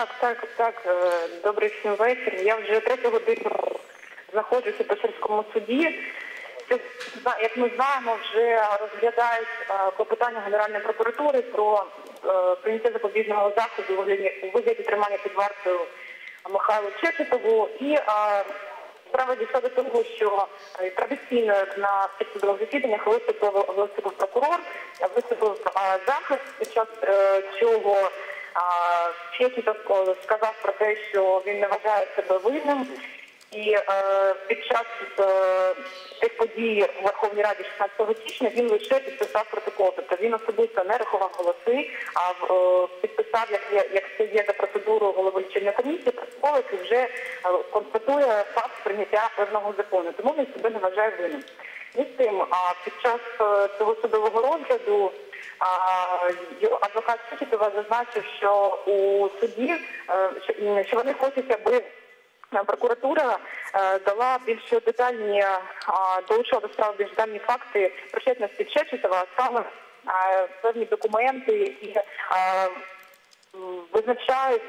Так. Добрий всім вечір. Я вже 3 годину знаходжуся в Печерському суді. Як ми знаємо, вже розглядають клопотання Генеральної прокуратури про прийняття запобіжного заходу у вигляді тримання під вартою Михайлу Чечетову. І справа дійшла до того, що традиційно на всіх судових засіданнях виступив прокурор, виступив захист, під час чого Чечетов сказав про те, що він не вважає себе винним. І під час тих подій у Верховній Раді 16 січня він лише підписав протокол. Тобто він особисто не рахував голоси, а підписав, як це є за процедурою голови лічильної комісії, протокол, який вже констатує факт прийняття певного закону. Тому він себе не вважає винним. І з тим, під час цього судового розгляду адвокат Чечетова зазначив, що у суді, що вони хочуть, аби прокуратура дала більш детальні, долучила до справи більш детальні факти причетності Чечетова, саме певні документи, які визначають,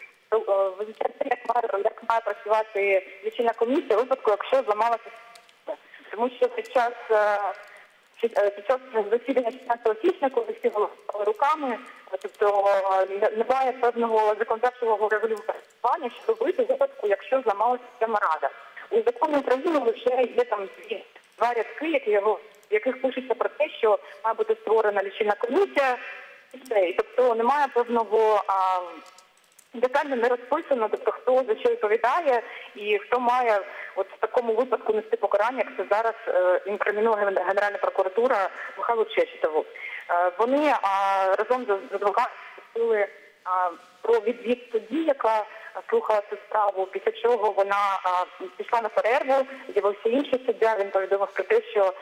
як має працювати лічильна комісія у випадку, якщо зламалася. Тому що під час засідання 16 січня, коли всі голосували руками, тобто немає певного законодавчого регулювання, що робити в випадку, якщо зламалася система Рада. У законі України лише є там два рядки, в яких пишеться про те, що має бути створена лічильна комісія, і все. Тобто немає певного детально не розписано, тобто хто за що відповідає і хто має от в такому випадку нести покарання, як це зараз інкримінує Генеральна прокуратура Михайлу Чечетову. Вони разом з адвокатом просили про відвід судді, яка слухала цю справу, після чого вона пішла на перерву, з'явився інший суддя, він повідомив про те, що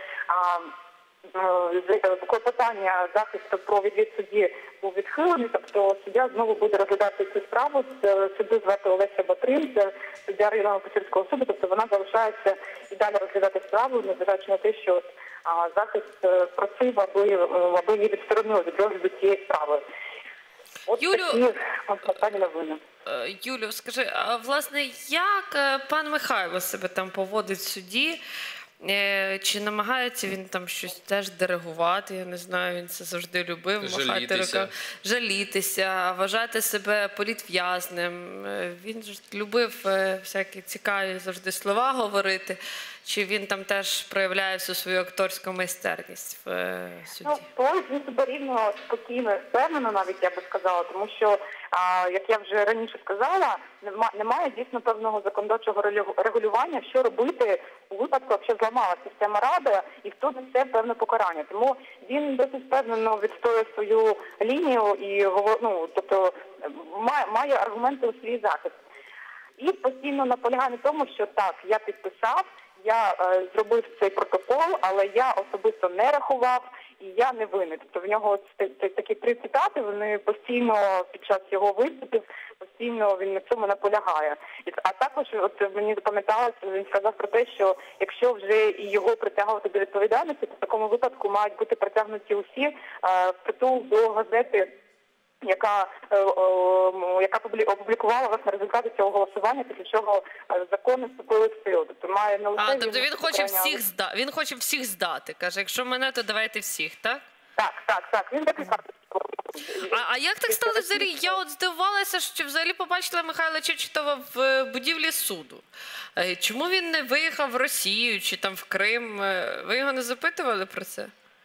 клопотання захисту про відвід судді був відхилений, тобто суддя знову буде розглядати цю справу. Суддю звати Олеся Батрин, це суддя районного Печерського суду, тобто вона залишається і далі розглядати справу, незважаючи на те, що захист просив, аби її відсторонили від розгляду цієї справи. От Юлю, такі останні новини. Юлю, скажи, а власне, як пан Михайло себе там поводить в суді? Чи намагається він там щось теж диригувати, я не знаю, він це завжди любив, жалітися, вважати себе політв'язним. Він ж любив всякі цікаві завжди слова говорити. Чи він там теж проявляє всю свою акторську майстерність в суді? Ну, він себе рівно спокійно, впевнено навіть, я би сказала, тому що, як я вже раніше сказала, немає дійсно певного законодавчого регулювання, що робити у випадку, якщо зламалася система Ради і хто несе певне покарання. Тому він досить впевнено відстоює свою лінію і тобто має аргументи у свій захист. І постійно наполягає на тому, що так, я підписав, я зробив цей протокол, але я особисто не рахував і я не винен. Тобто в нього такі 3 цитати, вони постійно під час його виступів, постійно він на цьому наполягає. А також от мені запам'яталося, він сказав про те, що якщо вже і його притягувати до відповідальності, то в такому випадку мають бути притягнуті усі впритул до газети, яка опублікувала власне результати цього голосування, після чого закони вступили в силу. Тобто має не лише тобто він хоче всіх здати. Каже, якщо мене, то давайте всіх, так? Так. Він такий факт. А як так сталося взагалі? Я от здивувалася, що взагалі побачила Михайла Чечетова в будівлі суду. Чому він не виїхав в Росію чи там в Крим? Ви його не запитували про це?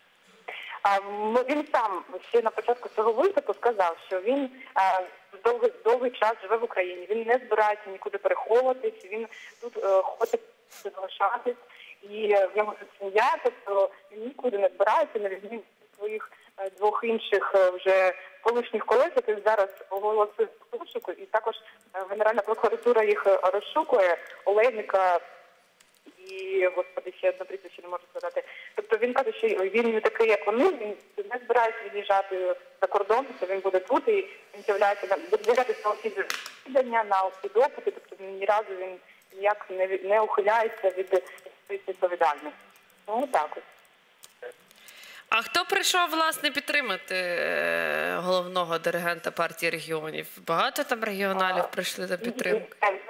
Він сам ще на початку цього виступу сказав, що він довгий час живе в Україні, він не збирається нікуди переховуватись, він тут хоче залишатись, і в нього тут сім'я, тобто він нікуди не збирається, на відміну від своїх 2 інших вже колишніх колег, яких зараз оголосили розшуку, і також Генеральна прокуратура їх розшукує, Олейника і, господи, ще одне прізвище не можу сказати. Тобто він каже, що він не такий, як вони, він не збирається від'їжджати за кордон, тобто він буде тут і він буде з'являтися на усі засідання, на усі допити, тобто ні разу він ніяк не ухиляється від своєї відповідальності. Ну, так ось. А хто прийшов, власне, підтримати головного диригента партії регіонів? Багато там регіоналів прийшли на підтримку?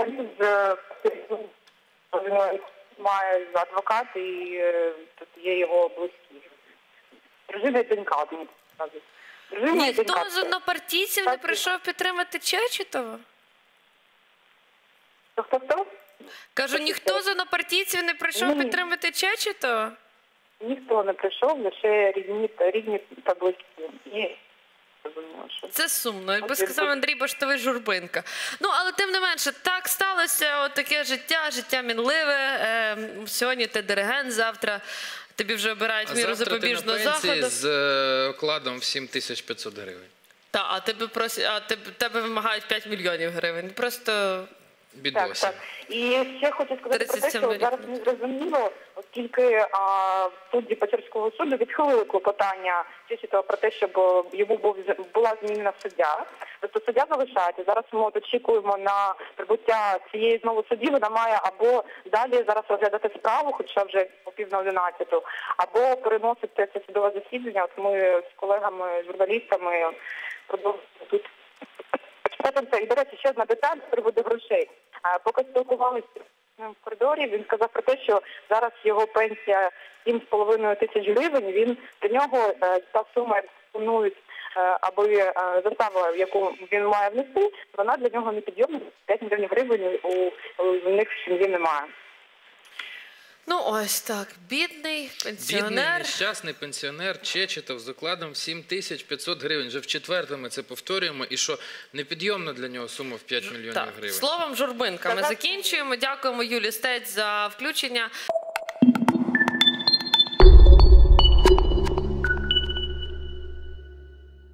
Він має адвокат і тут є його близькі. Дружина і донька, одні сказати. Дружина і донька. Ніхто з однопартійців не прийшов підтримати Чечетова? Хто? Кажу, ніхто з однопартійців не прийшов підтримати Чечетова? Ніхто не прийшов, лише рідні та близькі. Це сумно, якби сказав Андрій Баштовий Журбинка. Ну, але тим не менше, так сталося, от таке життя мінливе. Сьогодні ти диригент, завтра тобі вже обирають міру запобіжного заходу. З окладом в 7500 гривень. Так, а тебе вимагають 5 мільйонів гривень. Просто... Бідосі. Так. І ще хочу сказати про те, 37 що зараз не зрозуміло, оскільки судді Печерського суду відхилили клопотання Чечетова про те, щоб йому була змінена суддя. Тобто суддя залишається. Зараз ми очікуємо на прибуття цієї знову судді. Вона має або далі зараз розглядати справу, хоча вже о 10:30, або переносити це судове засідання. От ми з колегами, журналістами продовжуємо тут. І, до речі, ще одна деталь з приводу грошей. Поки спілкувалися в коридорі, він сказав про те, що зараз його пенсія 7,5 тисяч гривень, до нього та сума, яку пропонують, аби застава, яку він має внести, вона для нього непідйомна, 5 мільйонів гривень у них в сім'ї немає. Ну ось так, бідний пенсіонер. Бідний, нещасний пенсіонер Чечетов з окладом в 7500 гривень. Вже в четверте ми це повторюємо. І що непідйомна для нього сума в 5 мільйонів гривень. Словом, Журбинка ми закінчуємо. Дякуємо Юлі Стець за включення.